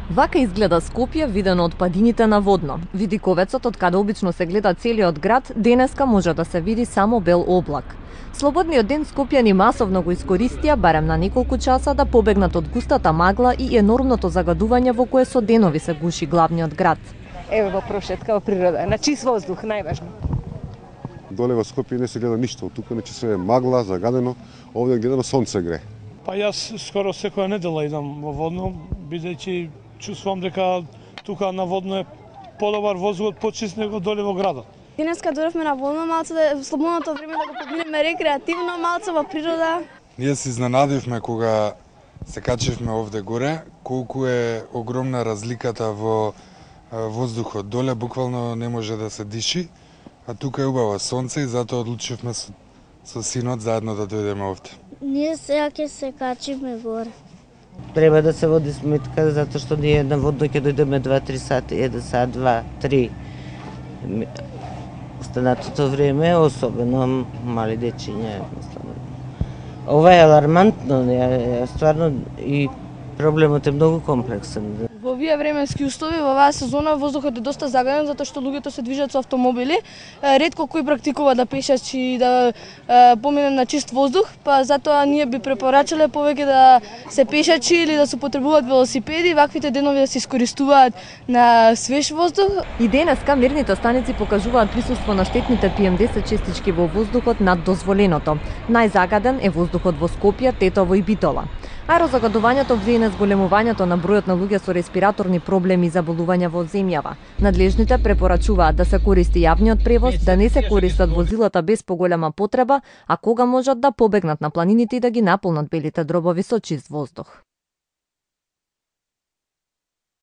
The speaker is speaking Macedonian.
Вака изгледа Скопје видено од падините на Водно. Видиковецот од каде обично се гледа целиот град, денеска може да се види само бел облак. Слободниот ден скопјани масовно го искористија барем на неколку часа да побегнат од густата магла и енормното загадување во кое со денови се гуши главниот град. Еве во прошетка во природа, на чист воздух најважно. Доле во Скопје не се гледа ништо, тука не се магла, загадено, овде гледано сонце гре. Па јас скоро секоја недела идам во Водно, бидејќи чувствувам дека тука на Водно е подобар воздухот, почист него доле во градот. Денеска дојдовме на Водно малце да во слободното време да го поминеме рекреативно, малце во природа. Ние се изненадивме кога се качивме овде горе, колку е огромна разликата во воздухот. Доле буквално не може да се диши, а тука е убаво сонце и затоа одлучивме со синот заедно да дојдеме овде. Ние сега ќе се качиме горе. Треба да се води сметка затоа што ние на Водно ќе дојдеме 2-3 сати, 1 сат, 2-3. Останатото време, особено мали дечиња, едноставно. Ова е алармантно, стварно и проблемот е многу комплексен. Во овие временски услови, во оваа сезона, воздухот е доста загаден, затоа што луѓето се движат со автомобили. Ретко кој практикува да пешачи и да помине на чист воздух, па затоа ние би препорачале повеќе да се пешачи или да се потребуваат велосипеди, ваквите денови да се искористуваат на свеж воздух. И денеска мерните станици покажуваат присуство на штетните PM10 честички во воздухот над дозволеното. Најзагаден е воздухот во Скопје, Тетово и Битола. Аерозагадувањето влијае на зголемувањето на бројот на луѓе со респираторни проблеми и заболувања во земјава. Надлежните препорачуваат да се користи јавниот превоз, да не се користат возилата без поголема потреба, а кога можат да побегнат на планините и да ги наполнат белите дробови со чист воздух.